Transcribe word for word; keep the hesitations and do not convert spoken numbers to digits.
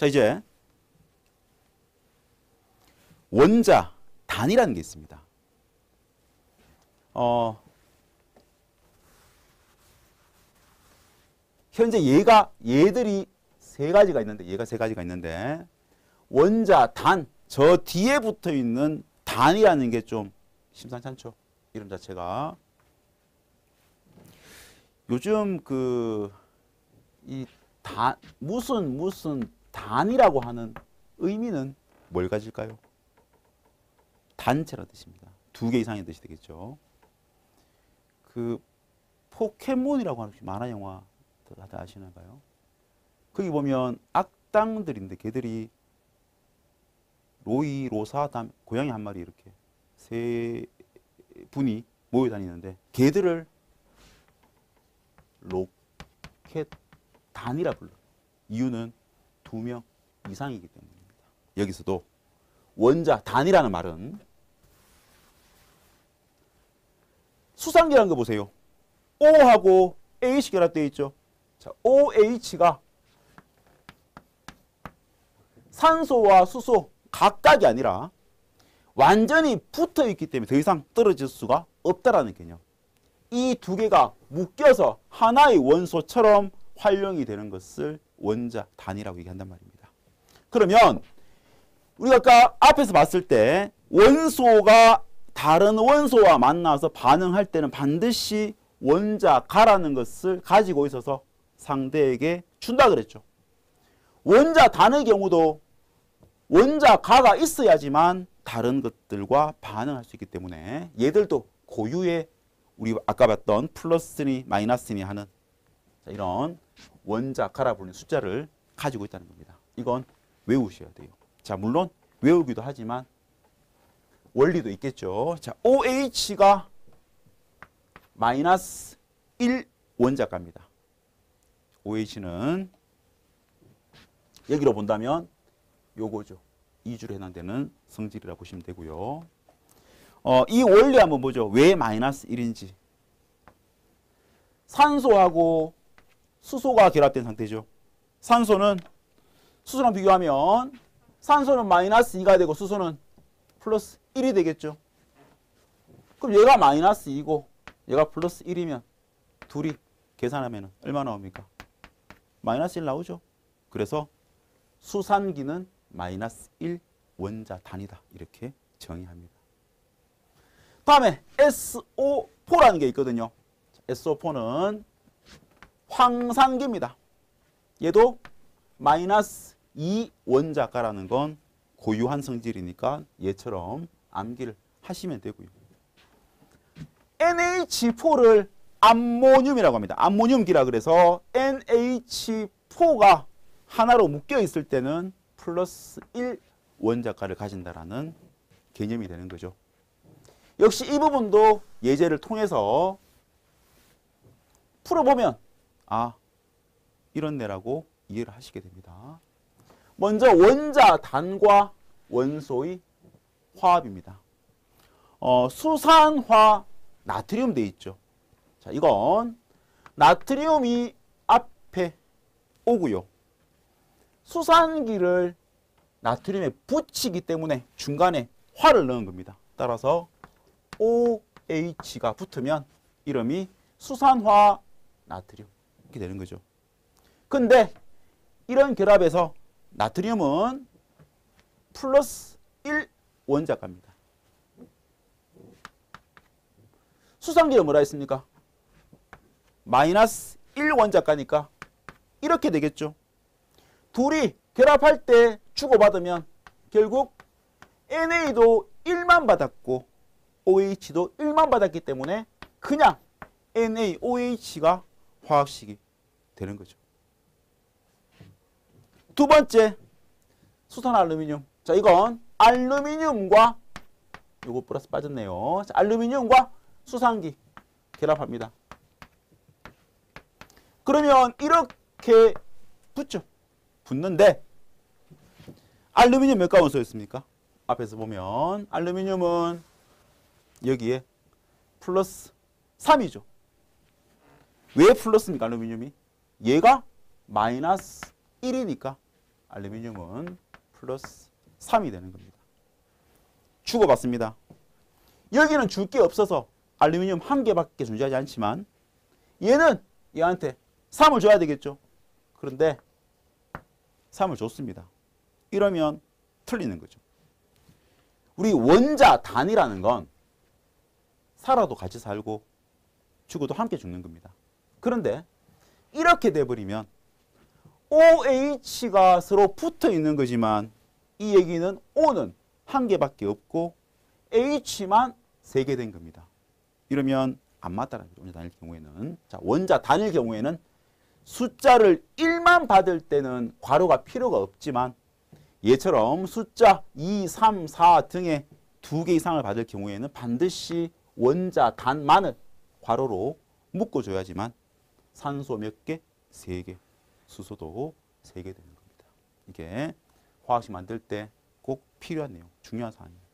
자, 이제 원자 단이라는 게 있습니다. 어, 현재 얘가 얘들이 세 가지가 있는데 얘가 세 가지가 있는데 원자 단, 저 뒤에 붙어 있는 단이라는 게 좀 심상치 않죠. 이름 자체가. 요즘 그 이 단 무슨 무슨 단이라고 하는 의미는 뭘 가질까요? 단체라는 뜻입니다. 두 개 이상의 뜻이 되겠죠. 그 포켓몬이라고 하는 만화 영화 다들 아시나봐요. 거기 보면 악당들인데 걔들이 로이, 로사, 다음 고양이 한 마리 이렇게 세 분이 모여 다니는데 걔들을 로켓단이라 불러요. 이유는 두 명 이상이기 때문입니다. 여기서도 원자 단이라는 말은 수상기라는 거 보세요. O하고 H 결합되어 있죠. 자, 오에이치가 산소와 수소 각각이 아니라 완전히 붙어 있기 때문에 더 이상 떨어질 수가 없다라는 개념. 이 두 개가 묶여서 하나의 원소처럼 활용이 되는 것을 원자 단위라고 얘기한단 말입니다. 그러면 우리가 아까 앞에서 봤을 때 원소가 다른 원소와 만나서 반응할 때는 반드시 원자가라는 것을 가지고 있어서 상대에게 준다 그랬죠. 원자 단의 경우도 원자가가 있어야지만 다른 것들과 반응할 수 있기 때문에 얘들도 고유의 우리 아까 봤던 플러스니 마이너스니 하는 이런 원자가라 부르는 숫자를 가지고 있다는 겁니다. 이건 외우셔야 돼요. 자, 물론 외우기도 하지만 원리도 있겠죠. 자, 오에이치가 마이너스 일 원자가입니다. 오에이치는 여기로 본다면 요거죠. 이 주로 해당되는 성질이라고 보시면 되고요. 어, 이 원리 한번 보죠. 왜 마이너스 일인지. 산소하고 수소가 결합된 상태죠. 산소는 수소랑 비교하면 산소는 마이너스 이가 되고 수소는 플러스 일이 되겠죠. 그럼 얘가 마이너스 이고 얘가 플러스 일이면 둘이 계산하면 얼마 나옵니까? 마이너스 일 나오죠. 그래서 수산기는 마이너스 일 원자 단위다. 이렇게 정의합니다. 다음에 에스오포라는 게 있거든요. 에스오포는 황산기입니다. 얘도 마이너스 이 원자가라는 건 고유한 성질이니까 얘처럼 암기를 하시면 되고요. 엔에이치포를 암모늄이라고 합니다. 암모늄기라 그래서 엔에이치포가 하나로 묶여 있을 때는 플러스 일 원자가를 가진다라는 개념이 되는 거죠. 역시 이 부분도 예제를 통해서 풀어보면 아, 이런 내라고 이해를 하시게 됩니다. 먼저 원자 단과 원소의 화합입니다. 어, 수산화 나트륨 돼 있죠. 자, 이건 나트륨이 앞에 오고요. 수산기를 나트륨에 붙이기 때문에 중간에 화를 넣은 겁니다. 따라서 오에이치가 붙으면 이름이 수산화 나트륨 이렇게 되는 거죠. 근데 이런 결합에서 나트륨은 플러스 일 원자가입니다. 수산기는 뭐라 했습니까? 마이너스 일 원자가니까 이렇게 되겠죠. 둘이 결합할 때 주고받으면 결국 엔에이도 일만 받았고 오에이치도 일만 받았기 때문에 그냥 엔에이오에이치가 화학식이 되는 거죠. 두 번째, 수산 알루미늄. 자, 이건 알루미늄과 요거 플러스 빠졌네요. 자, 알루미늄과 수산기 결합합니다. 그러면 이렇게 붙죠. 붙는데 알루미늄 몇 가운데 쏘였습니까? 앞에서 보면 알루미늄은 여기에 플러스 삼이죠. 왜 플러스입니까? 알루미늄이? 얘가 마이너스 일이니까 알루미늄은 플러스 삼이 되는 겁니다. 주고받습니다. 여기는 줄 게 없어서 알루미늄 한 개밖에 존재하지 않지만 얘는 얘한테 삼을 줘야 되겠죠. 그런데 삼을 줬습니다. 이러면 틀리는 거죠. 우리 원자 단이라는 건 살아도 같이 살고 죽어도 함께 죽는 겁니다. 그런데 이렇게 돼버리면 오에이치가 서로 붙어 있는 거지만 이 얘기는 O는 한 개밖에 없고 H만 세 개 된 겁니다. 이러면 안 맞다는 거죠. 원자 단일 경우에는. 자, 원자 단일 경우에는 숫자를 일만 받을 때는 괄호가 필요가 없지만 얘처럼 숫자 이, 삼, 사 등의 두 개 이상을 받을 경우에는 반드시 원자 단만을 괄호로 묶어줘야지만 산소 몇 개? 세 개. 수소도 세 개 되는 겁니다. 이게 화학식 만들 때 꼭 필요한 내용, 중요한 사항입니다.